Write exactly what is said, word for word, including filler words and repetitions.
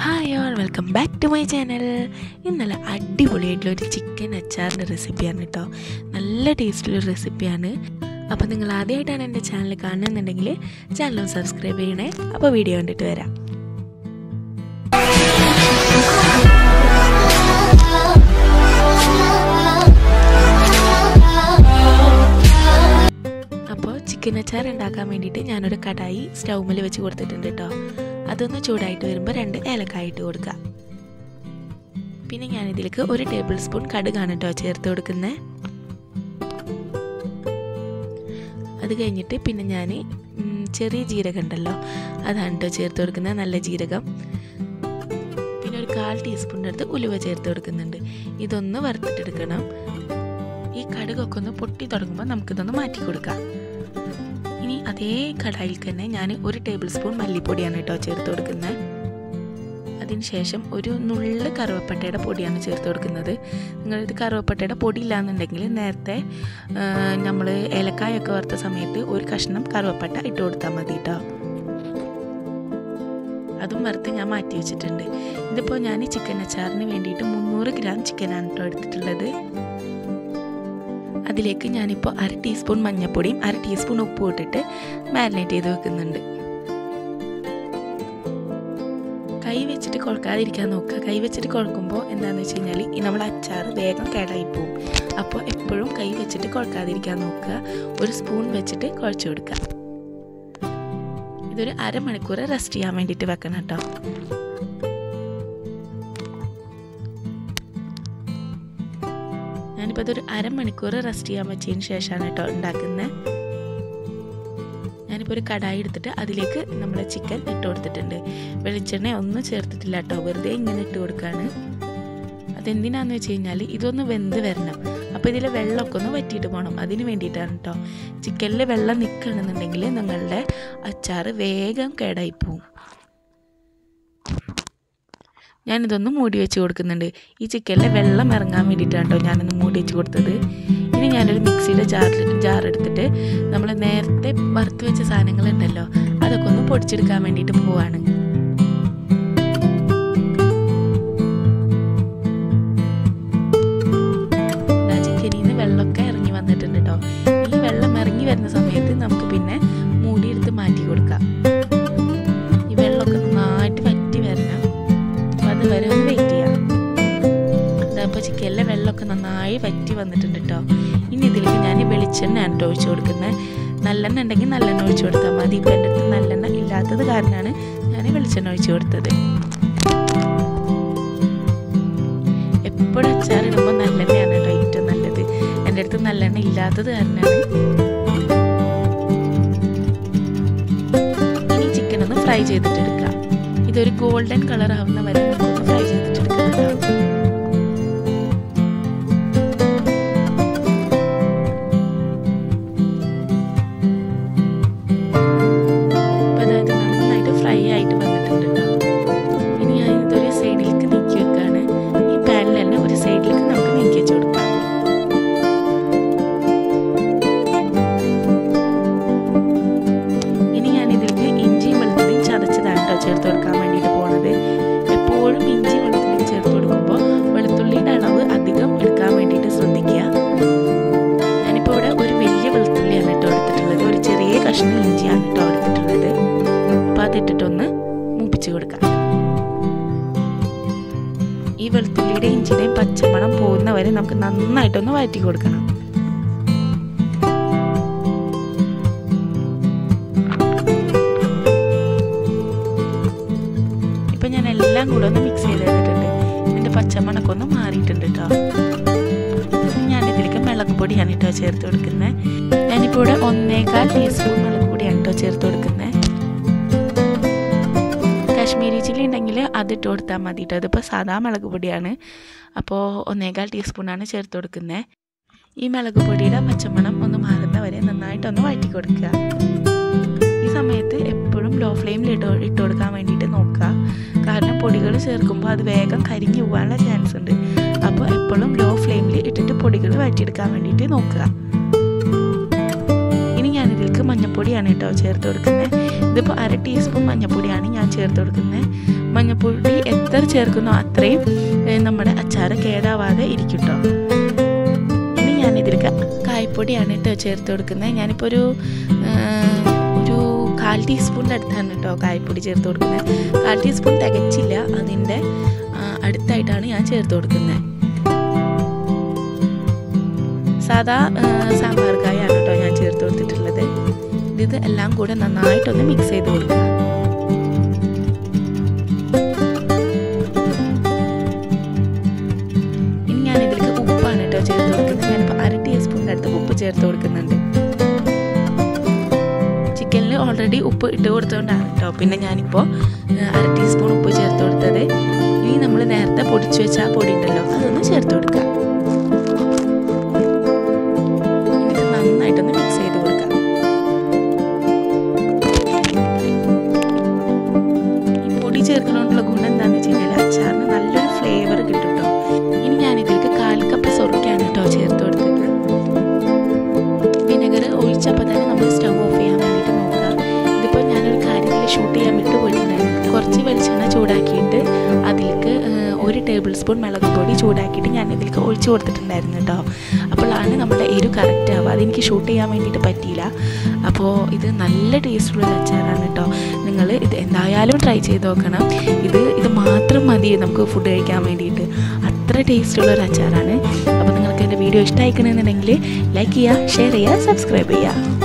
Hi all, welcome back to my channel. ഇന്നലെ അടിപൊളിയായിട്ടുള്ള ഒരു ചിക്കൻ അച്ചാറിൻ്റെ റെസിപ്പിയാണ് കേട്ടോ. നല്ല ടേസ്റ്റുള്ള റെസിപ്പിയാണ്. അപ്പോൾ നിങ്ങൾ ആദ്യമായിട്ടാണ് എൻ്റെ ചാനൽ കാണുന്നുണ്ടെങ്കിൽ ചാനൽ സബ്സ്ക്രൈബ് ചെയ്യണേ. അപ്പോൾ വീഡിയോ കണ്ടിട്ട് വരാം. അപ്പോൾ ചിക്കൻ അച്ചാർ ഉണ്ടാക്കാൻ വേണ്ടിയിട്ട് ഞാനൊരു കടായി സ്റ്റൗമിൽ വെച്ച് കൊടുത്തിട്ടുണ്ട് കേട്ടോ. അതൊന്ന് ചൂടായിട്ട് വരുമ്പോൾ രണ്ട് ഏലക്കായ ഇട്ട് കൊടുക്കുക. പിന്നെ ഞാനിതിലേക്ക് ഒരു ടേബിൾ സ്പൂൺ കടുകാണ് കേട്ടോ ചേർത്ത് കൊടുക്കുന്നത്. അത് കഴിഞ്ഞിട്ട് പിന്നെ ഞാൻ ചെറിയ ജീരകം ഉണ്ടല്ലോ അതാണ് കേട്ടോ ചേർത്ത് കൊടുക്കുന്നത്, നല്ല ജീരകം. പിന്നെ ഒരു കാൽ ടീസ്പൂണിൻ്റെ അടുത്ത് ഉലുവ ചേർത്ത് കൊടുക്കുന്നുണ്ട്. ഇതൊന്ന് വറുത്തിട്ടെടുക്കണം. ഈ കടുകൊക്കെ ഒന്ന് പൊട്ടി തുടങ്ങുമ്പോൾ നമുക്കിതൊന്ന് മാറ്റി കൊടുക്കാം. ഇനി അതേ കടായിൽ തന്നെ ഞാൻ ഒരു ടേബിൾ സ്പൂൺ മല്ലിപ്പൊടിയാണ് കേട്ടോ ചേർത്ത് കൊടുക്കുന്നത്. അതിനുശേഷം ഒരു നുള്ള് കറുവപ്പട്ടയുടെ പൊടിയാണ് ചേർത്ത് കൊടുക്കുന്നത്. നിങ്ങളിത് കറുവപ്പട്ടയുടെ പൊടി ഇല്ലാന്നുണ്ടെങ്കിൽ നേരത്തെ നമ്മൾ ഏലക്കായൊക്കെ വറുത്ത സമയത്ത് ഒരു കഷ്ണം കറുവപ്പട്ട ഇട്ട് കൊടുത്താൽ മതി കേട്ടോ. അതും വറുത്ത് ഞാൻ മാറ്റി വെച്ചിട്ടുണ്ട്. ഇതിപ്പോൾ ഞാൻ ചിക്കൻ അച്ചാറിന് വേണ്ടിയിട്ട് മുന്നൂറ് ഗ്രാം ചിക്കനാണ് കേട്ടോ എടുത്തിട്ടുള്ളത്. അതിലേക്ക് ഞാനിപ്പോൾ അര ടീസ്പൂൺ മഞ്ഞൾപ്പൊടിയും അര ടീസ്പൂൺ ഉപ്പും ഇട്ടിട്ട് മാരിനേറ്റ് ചെയ്ത് വെക്കുന്നുണ്ട്. കൈ വെച്ചിട്ട് കുഴക്കാതിരിക്കാൻ നോക്കുക. കൈ വെച്ചിട്ട് കുഴക്കുമ്പോൾ എന്താണെന്ന് വെച്ച് കഴിഞ്ഞാൽ ഈ നമ്മൾ അച്ചാർ വേഗം കേടായി പോവും. അപ്പോൾ എപ്പോഴും കൈ വെച്ചിട്ട് കുഴക്കാതിരിക്കാൻ നോക്കുക. ഒരു സ്പൂൺ വെച്ചിട്ട് കുഴച്ച് കൊടുക്കുക. ഇതൊരു അരമണിക്കൂർ റെസ്റ്റ് ചെയ്യാൻ വേണ്ടിയിട്ട് വെക്കണം കേട്ടോ. ഞാനിപ്പോൾ അതൊരു അരമണിക്കൂർ റെസ്റ്റ് ചെയ്യാൻ വെച്ചതിന് ശേഷമാണ് കേട്ടോ ഉണ്ടാക്കുന്നത്. ഞാനിപ്പോൾ ഒരു കടായി എടുത്തിട്ട് അതിലേക്ക് നമ്മൾ ചിക്കൻ ഇട്ട് കൊടുത്തിട്ടുണ്ട്. വെളിച്ചെണ്ണ ഒന്നും ചേർത്തിട്ടില്ല കേട്ടോ, വെറുതെ ഇങ്ങനെ ഇട്ട് കൊടുക്കുകയാണ്. അതെന്തിനാന്ന് വെച്ച് കഴിഞ്ഞാൽ ഇതൊന്ന് വെന്ത് വരണം. അപ്പോൾ ഇതിൽ വെള്ളമൊക്കെ ഒന്ന് വറ്റിയിട്ട് പോകണം. അതിന് വേണ്ടിയിട്ടാണ് കേട്ടോ. ചിക്കനിൽ വെള്ളം നിൽക്കണമെന്നുണ്ടെങ്കിൽ നിങ്ങളുടെ അച്ചാർ വേഗം കേടായി പോവും. ഞാനിതൊന്ന് മൂടി വെച്ച് കൊടുക്കുന്നുണ്ട്. ഈ ചിക്കനിലെ വെള്ളം ഇറങ്ങാൻ വേണ്ടിയിട്ടാണ് കേട്ടോ ഞാനൊന്ന് മൂടി വെച്ച് കൊടുത്തത്. ഇനി ഞാനൊരു മിക്സിയുടെ ജാർ ജാർ എടുത്തിട്ട് നമ്മൾ നേരത്തെ വറുത്ത് വെച്ച സാധനങ്ങളുണ്ടല്ലോ അതൊക്കെ ഒന്ന് പൊടിച്ചെടുക്കാൻ വേണ്ടിയിട്ട് പോവാണ്. ചിക്കനിൽ നിന്ന് വെള്ളമൊക്കെ ഇറങ്ങി വന്നിട്ടുണ്ട് കേട്ടോ. ഈ വെള്ളം ഇറങ്ങി വരുന്ന സമയത്ത് നമുക്ക് പിന്നെ മൂടിയെടുത്ത് മാറ്റി കൊടുക്കാം. ഈ വെള്ളമൊക്കെ നന്നായിട്ട് വറ്റി വരണം. അതുവരെ ഒന്ന് വെയിറ്റ് ചെയ്യാം. അപ്പോൾ ചിക്കനിലെ വെള്ളമൊക്കെ നന്നായി വറ്റി വന്നിട്ടുണ്ട് കേട്ടോ. ഇനി ഇതിലേക്ക് ഞാൻ വെളിച്ചെണ്ണയാണ് കേട്ടോ ഒഴിച്ചു കൊടുക്കുന്നത്. നല്ലെണ്ണ ഉണ്ടെങ്കിൽ നല്ലെണ്ണ ഒഴിച്ചു കൊടുത്താൽ മതി. ഇപ്പം എൻ്റെ അടുത്ത് നല്ലെണ്ണ ഇല്ലാത്തത് കാരണമാണ് ഞാൻ വെളിച്ചെണ്ണ ഒഴിച്ചു കൊടുത്തത്. എപ്പോഴും അച്ചാറിടുമ്പോൾ നല്ലെണ്ണയാണ് കേട്ടോ ഏറ്റവും നല്ലത്. എൻ്റെ അടുത്ത് നല്ലെണ്ണ ഇല്ലാത്തത് കാരണമാണ്. ഇനി ചിക്കൻ ഒന്ന് ഫ്രൈ ചെയ്തിട്ടെടുക്കാം. ഇതൊരു ഗോൾഡൻ കളർ ആവുന്ന വരെ നമുക്കൊന്ന് ഫ്രൈ ചെയ്തിട്ടെടുക്കുന്നുണ്ടോ. അപ്പം അതായത് നന്നായിട്ട് ഫ്രൈ ആയിട്ട് വന്നിട്ടുണ്ട് കേട്ടോ. ഇനി ഞാൻ ഇതൊരു സൈഡിലേക്ക് നീക്കി വെക്കുകയാണ്. ഈ പാനിൽ തന്നെ ഒരു സൈഡിലേക്ക് നമുക്ക് നീക്കി വെച്ച് കൊടുക്കാം. ഇനി ഞാൻ ഇതിലേക്ക് ഇഞ്ചിയും വെളുത്തുള്ളിയും ചതച്ചതാണ് കേട്ടോ ചേർത്ത് കൊടുക്കാൻ വേണ്ടിയിട്ട് പോകുന്നത്. എപ്പോഴും ഇഞ്ചി വെളുത്തുള്ളി ചേർത്ത് കൊടുക്കുമ്പോൾ വെളുത്തുള്ളിയുടെ അളവ് അധികം എടുക്കാൻ വേണ്ടിയിട്ട് ശ്രദ്ധിക്കുക. ഞാനിപ്പോൾ ഇവിടെ ഒരു വലിയ വെളുത്തുള്ളിയാണ് കേട്ടോ എടുത്തിട്ടുള്ളത്. ഒരു ചെറിയ കഷ്ണം ഇഞ്ചിയാണ് കേട്ടോ എടുത്തിട്ടുള്ളത്. അപ്പോൾ അതിട്ടിട്ടൊന്ന് മൂപ്പിച്ച് കൊടുക്കാം. ഈ വെളുത്തുള്ളിയുടെ ഇഞ്ചിയുടെയും പച്ചമണം പോകുന്നവരെ നമുക്ക് നന്നായിട്ടൊന്ന് വഴറ്റി കൊടുക്കണം. ഞാൻ എല്ലാം കൂടെ ഒന്ന് മിക്സ് ചെയ്ത് എടുത്തിട്ടുണ്ട്. ഇതിൻ്റെ പച്ചമണൊക്കെ ഒന്ന് മാറിയിട്ടുണ്ട് കേട്ടോ. ഞാനിതിലേക്ക് മുളക് പൊടിയാണ് കേട്ടോ ചേർത്ത് കൊടുക്കുന്നത്. ഞാനിപ്പോൾ ഇവിടെ ഒന്നേകാൽ ടീസ്പൂൺ മുളക് പൊടിയാണ് കേട്ടോ ചേർത്ത് കൊടുക്കുന്നത്. കാശ്മീരി ചില്ലി ഉണ്ടെങ്കിൽ അതിട്ട് കൊടുത്താൽ മതി കേട്ടോ. അതിപ്പോൾ സാധാ മുളക് പൊടിയാണ്. അപ്പോൾ ഒന്നേകാൽ ടീസ്പൂണാണ് ചേർത്ത് കൊടുക്കുന്നത്. ഈ മുളക് പൊടിയുടെ പച്ചമണം ഒന്ന് മാറുന്ന വരെ നന്നായിട്ടൊന്ന് വഴറ്റി കൊടുക്കുക. ഈ സമയത്ത് എപ്പോഴും ലോ ഫ്ലെയിമിൽ ഇട്ട് ഇട്ട് കൊടുക്കാൻ വേണ്ടിയിട്ട് നോക്കുക. കാരണം പൊടികൾ ചേർക്കുമ്പോൾ അത് വേഗം കരിഞ്ഞു പോകാനുള്ള ചാൻസ് ഉണ്ട്. അപ്പോൾ എപ്പോഴും ലോ ഫ്ലെയിമിൽ ഇട്ടിട്ട് പൊടികൾ വഴറ്റിയെടുക്കാൻ വേണ്ടിയിട്ട് നോക്കുക. ഇനി ഞാനിതിൽ ഇതിലേക്ക് മഞ്ഞൾപ്പൊടിയാണ് കേട്ടോ ചേർത്ത് കൊടുക്കുന്നത്. ഇതിപ്പോൾ അര ടീസ്പൂൺ മഞ്ഞൾപ്പൊടിയാണ് ഞാൻ ചേർത്ത് കൊടുക്കുന്നത്. മഞ്ഞൾപ്പൊടി എത്ര ചേർക്കുന്നോ അത്രയും നമ്മുടെ അച്ചാർ കേടാവാതെ ഇരിക്കും കേട്ടോ. ഇനി ഞാനിതിലേക്ക് കായ്പ്പൊടിയാണ് കേട്ടോ ചേർത്ത് കൊടുക്കുന്നത്. ഞാനിപ്പോൾ ഒരു ഒരു കാൽ ടീസ്പൂണിൻ്റെ അടുത്താണ് കേട്ടോ കായ്പ്പൊടി ചേർത്ത് കൊടുക്കുന്നത്. കാൽ ടീസ്പൂൺ തികച്ചില്ല, അതിൻ്റെ അടുത്തായിട്ടാണ് ഞാൻ ചേർത്ത് കൊടുക്കുന്നത്. സാധാ സാമ്പാർ കായാണ് കേട്ടോ ഞാൻ ചേർത്ത് കൊടുത്തിട്ടുള്ളത്. ഇത് എല്ലാം കൂടെ നന്നായിട്ടൊന്ന് മിക്സ് ചെയ്ത് കൊടുക്കുക. ഇനി ഞാൻ ഇതിലേക്ക് ഉപ്പാണ് കേട്ടോ ചേർത്ത് കൊടുക്കുന്നത്. ഞാനിപ്പോൾ അര ടീസ്പൂണിൻ്റെ അടുത്ത് ഉപ്പ് ചേർത്ത് കൊടുക്കുന്നുണ്ട്. ചിക്കനിൽ ഓൾറെഡി ഉപ്പ് ഇട്ട് കൊടുത്തുകൊണ്ടാണ് കേട്ടോ പിന്നെ ഞാനിപ്പോൾ അര ടീസ്പൂൺ ഉപ്പ് ചേർത്ത് കൊടുത്തത്. ഇനി നമ്മൾ നേരത്തെ പൊടിച്ചു വെച്ച ആ പൊടി ഉണ്ടല്ലോ അതൊന്ന് ചേർത്ത് കൊടുക്കുക. ഇത് നന്നായിട്ടൊന്ന് മിക്സ് ചെയ്ത് കൊടുക്കുക. ഈ പൊടി ചേർക്കുന്നതുകൊണ്ടുള്ള ഗുണം എന്താണെന്ന് വെച്ച് കഴിഞ്ഞാൽ അച്ചാറിന് നല്ലൊരു ഫ്ലേവർ കിട്ടും കേട്ടോ. ഇനി ഞാനിതിലേക്ക് കാൽ കപ്പ് സൊറക്കയാണ് കേട്ടോ ചേർത്ത് കൊടുത്തത്. വിനെഗർ ഒഴിച്ചപ്പോൾ തന്നെ നമ്മൾ സ്റ്റവ് ഓഫ് ചെയ്യാൻ വേണ്ടിയിട്ട് നോക്കുക. ഇതിപ്പോൾ ഞാനൊരു കാര്യത്തിൽ ഷൂട്ട് ചെയ്യാൻ വിട്ടു പോയിട്ടുണ്ടായിരുന്നു. കുറച്ച് വെളിച്ചെണ്ണ ചൂടാക്കിയിട്ട് അതിലേക്ക് ഒരു ടേബിൾ സ്പൂൺ മുളക് പൊടി ചൂടാക്കിയിട്ട് ഞാൻ ഇതിലേക്ക് ഒഴിച്ച് കൊടുത്തിട്ടുണ്ടായിരുന്നു കേട്ടോ. അപ്പോഴാണ് നമ്മുടെ എരിവ് കറക്റ്റ് ആവുക. അതെനിക്ക് ഷൂട്ട് ചെയ്യാൻ വേണ്ടിയിട്ട് പറ്റിയില്ല. അപ്പോൾ ഇത് നല്ല ടേസ്റ്റുള്ള അച്ചാറാണ് കേട്ടോ. നിങ്ങൾ ഇത് എന്തായാലും ട്രൈ ചെയ്ത് നോക്കണം. ഇത് ഇത് മാത്രം മതി നമുക്ക് ഫുഡ് കഴിക്കാൻ വേണ്ടിയിട്ട്. അത്ര ടേസ്റ്റുള്ളൊരു അച്ചാറാണ്. അപ്പോൾ നിങ്ങൾക്ക് എൻ്റെ വീഡിയോ ഇഷ്ടമായിക്കണമെന്നുണ്ടെങ്കിൽ ലൈക്ക് ചെയ്യുക, ഷെയർ ചെയ്യുക, സബ്സ്ക്രൈബ് ചെയ്യുക.